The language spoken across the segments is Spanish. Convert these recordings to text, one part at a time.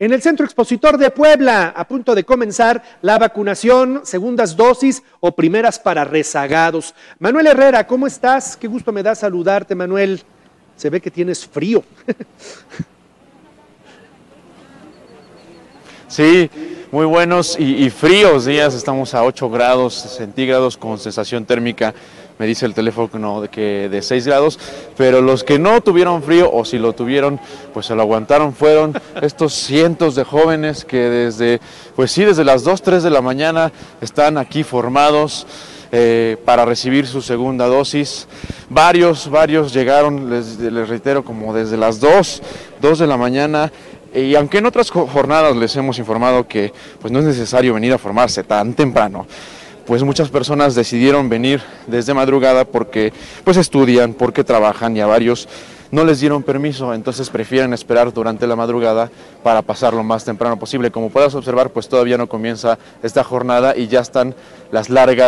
En el Centro Expositor de Puebla, a punto de comenzar la vacunación, segundas dosis o primeras para rezagados. Manuel Herrera, ¿cómo estás? Qué gusto me da saludarte, Manuel. Se ve que tienes frío. Sí, muy buenos y fríos días, estamos a 8 grados centígrados con sensación térmica, me dice el teléfono de 6 grados, pero los que no tuvieron frío o si lo tuvieron, pues se lo aguantaron, fueron estos cientos de jóvenes que desde las 2, 3 de la mañana están aquí formados para recibir su segunda dosis. Varios llegaron, les reitero, como desde las 2 de la mañana. Y aunque en otras jornadas les hemos informado que pues no es necesario venir a formarse tan temprano, pues muchas personas decidieron venir desde madrugada porque pues estudian, porque trabajan y a varios no les dieron permiso, entonces prefieren esperar durante la madrugada para pasar lo más temprano posible. Como puedas observar, pues todavía no comienza esta jornada y ya están las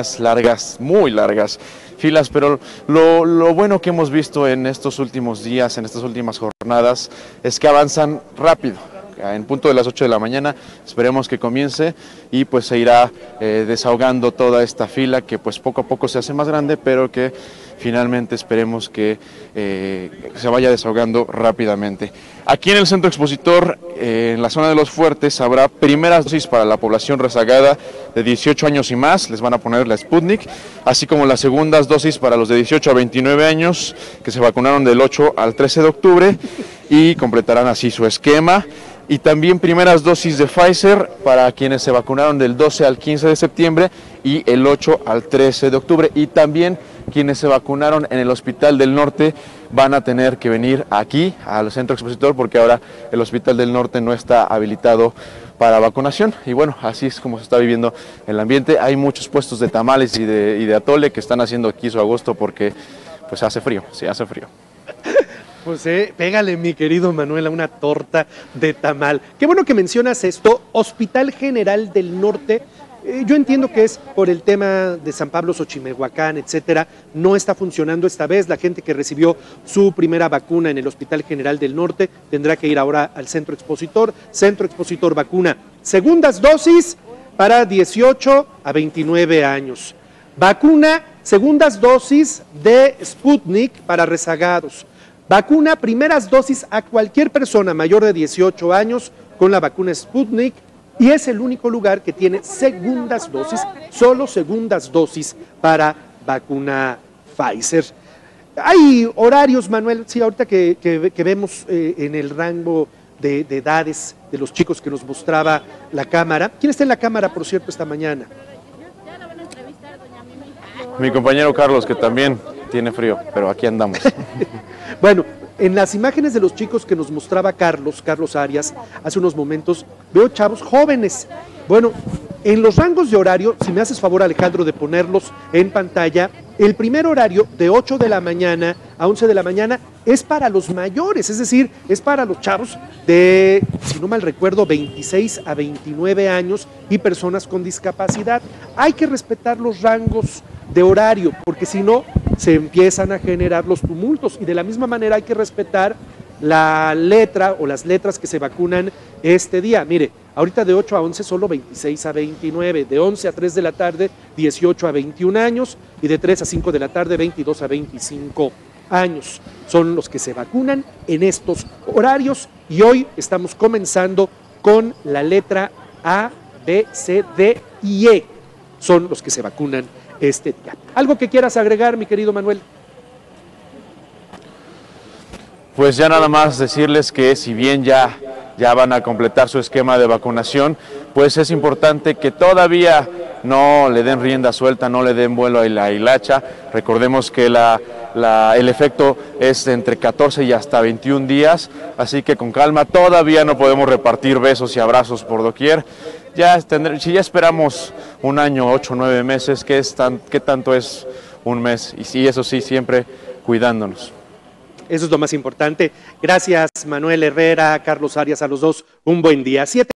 muy largas filas, pero lo bueno que hemos visto en estos últimos días, en estas últimas jornadas, es que avanzan rápido. En punto de las 8 de la mañana esperemos que comience y pues se irá desahogando toda esta fila que pues poco a poco se hace más grande, pero que finalmente esperemos que se vaya desahogando rápidamente. Aquí en el Centro Expositor, en la zona de Los Fuertes, habrá primeras dosis para la población rezagada de 18 años y más, les van a poner la Sputnik, así como las segundas dosis para los de 18 a 29 años, que se vacunaron del 8 al 13 de octubre y completarán así su esquema. Y también primeras dosis de Pfizer para quienes se vacunaron del 12 al 15 de septiembre y el 8 al 13 de octubre. Y también quienes se vacunaron en el Hospital del Norte van a tener que venir aquí al Centro Expositor porque ahora el Hospital del Norte no está habilitado para vacunación. Y bueno, así es como se está viviendo el ambiente. Hay muchos puestos de tamales y de atole que están haciendo aquí su agosto porque pues hace frío, sí hace frío. Pues pégale, mi querido Manuel, a una torta de tamal. Qué bueno que mencionas esto, Hospital General del Norte. Yo entiendo que es por el tema de San Pablo, Xochimehuacán, etcétera. No está funcionando esta vez. La gente que recibió su primera vacuna en el Hospital General del Norte tendrá que ir ahora al Centro Expositor. Centro Expositor vacuna. Segundas dosis para 18 a 29 años. Vacuna, segundas dosis de Sputnik para rezagados. Vacuna, primeras dosis a cualquier persona mayor de 18 años con la vacuna Sputnik y es el único lugar que tiene segundas dosis, solo segundas dosis para vacuna Pfizer. Hay horarios, Manuel, sí, ahorita que vemos en el rango de edades de los chicos que nos mostraba la cámara. ¿Quién está en la cámara, por cierto, esta mañana? Mi compañero Carlos, que también tiene frío, pero aquí andamos. Bueno, en las imágenes de los chicos que nos mostraba Carlos Arias, hace unos momentos, veo chavos jóvenes. Bueno, en los rangos de horario, si me haces favor, Alejandro, de ponerlos en pantalla, el primer horario de 8 de la mañana a 11 de la mañana es para los mayores, es decir, es para los chavos de, si no mal recuerdo, 26 a 29 años y personas con discapacidad. Hay que respetar los rangos de horario, porque si no, se empiezan a generar los tumultos y de la misma manera hay que respetar la letra o las letras que se vacunan este día. Mire, ahorita de 8 a 11 solo 26 a 29, de 11 a 3 de la tarde 18 a 21 años y de 3 a 5 de la tarde 22 a 25 años. Son los que se vacunan en estos horarios y hoy estamos comenzando con la letra A, B, C, D y E. Son los que se vacunan este día. ¿Algo que quieras agregar, mi querido Manuel? Pues ya nada más decirles que si bien ya van a completar su esquema de vacunación, pues es importante que todavía no le den rienda suelta, no le den vuelo a la hilacha. Recordemos que el efecto es entre 14 y hasta 21 días, así que con calma, todavía no podemos repartir besos y abrazos por doquier. Si ya esperamos un año, 8 o 9 meses, ¿qué tanto es un mes? Y sí, eso sí, siempre cuidándonos. Eso es lo más importante. Gracias, Manuel Herrera, Carlos Arias, a los dos. Un buen día.